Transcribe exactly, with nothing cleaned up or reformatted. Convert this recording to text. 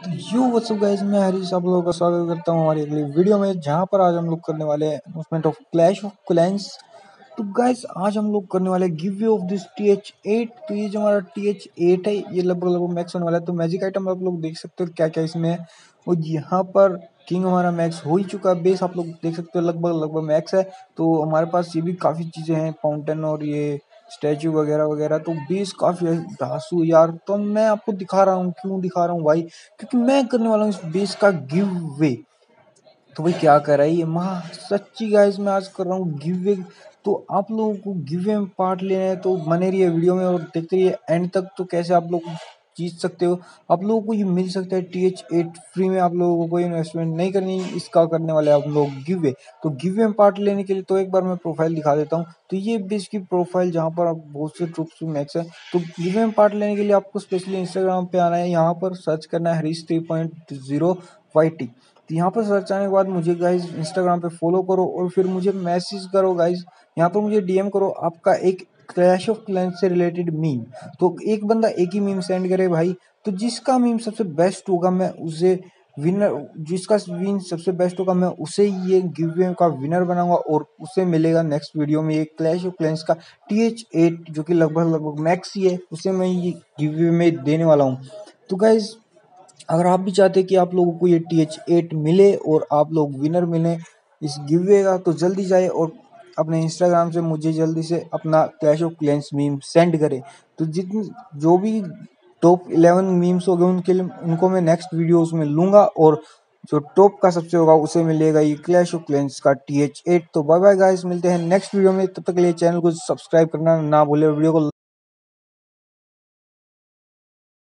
यो WhatsApp guys, मैं हरीश आप लोगों का स्वागत करता हूँ हमारी अगली वीडियो में, जहाँ पर आज हम लोग करने वाले हैं announcement of clash of clans. तो गाइस आज हम लोग करने वाले give away of this T H eight. तो ये जो हमारा टी एच एट है ये लगभग लगभग मैक्स होने वाला है। तो मैजिक आइटम आप लोग देख सकते हो क्या क्या इसमें है। और यहाँ पर किंग हमारा मैक्स हो ही चुका है, बेस आप लोग देख सकते हो लगभग लगभग मैक्स है। तो हमारे पास ये भी काफ़ी चीज़ें हैं, फाउंटेन और ये स्टैचू वगैरह वगैरह। तो बेस काफ़ी है धासु यार। तो मैं आपको दिखा रहा हूँ, क्यों दिखा रहा हूँ भाई, क्योंकि मैं करने वाला हूँ इस बेस का गिव वे। तो भाई क्या कर रहा है ये महा सच्ची गाइस, मैं आज कर रहा हूँ गिव वे। तो आप लोगों को गिव वे में पार्ट लेना है तो बने रहिए वीडियो में और देखते रहिए एंड तक। तो कैसे आप लोग जीत सकते हो, आप लोगों को ये मिल सकता है टी एच एट फ्री में। आप लोगों को कोई इन्वेस्टमेंट नहीं करनी, इसका करने वाले आप लोग गिव वे। तो गिव वे में पार्ट लेने के लिए तो एक बार मैं प्रोफाइल दिखा देता हूँ। तो ये बेस की प्रोफाइल जहाँ पर आप बहुत से ट्रूप्स मैक्स है। तो गिव वे में पार्ट लेने के लिए आपको स्पेशली इंस्टाग्राम पे आना है, यहाँ पर सर्च करना है Harish three point zero Y T. तो यहाँ पर सर्च आने के बाद मुझे गाइज इंस्टाग्राम पे फॉलो करो और फिर मुझे मैसेज करो गाइज, यहाँ पर मुझे डी एम करो आपका एक क्लैश ऑफ क्लैंस से रिलेटेड मीम। तो एक बंदा एक ही मीम सेंड करे भाई, तो जिसका मीम सबसे बेस्ट होगा मैं उसे विनर, जिसका विन सबसे बेस्ट होगा मैं उसे ये गिव का विनर बनाऊंगा और उसे मिलेगा नेक्स्ट वीडियो में ये क्लैश ऑफ क्लैंस का टी एच एट, जो कि लगभग लगभग मैक्स ही है, उसे मैं ये गिव में देने वाला हूँ। तो गाइज अगर आप भी चाहते हैं कि आप लोगों को ये टी एच एट मिले और आप लोग विनर मिले इस गिववे का, तो जल्दी जाए और अपने इंस्टाग्राम से मुझे जल्दी से अपना clash of clans meme send करें। तो जितने जो भी टॉप इलेवन मीम्स हो गए उनके लिए उनको मैं नेक्स्ट वीडियोस में लूँगा, और जो टॉप का सबसे होगा उसे मिलेगा ये क्लैश ऑफ क्लैंस का टी एच एट। तो बाय बाय गाइस, मिलते हैं नेक्स्ट वीडियो में, तब तक के लिए चैनल को सब्सक्राइब करना ना भूले, वीडियो को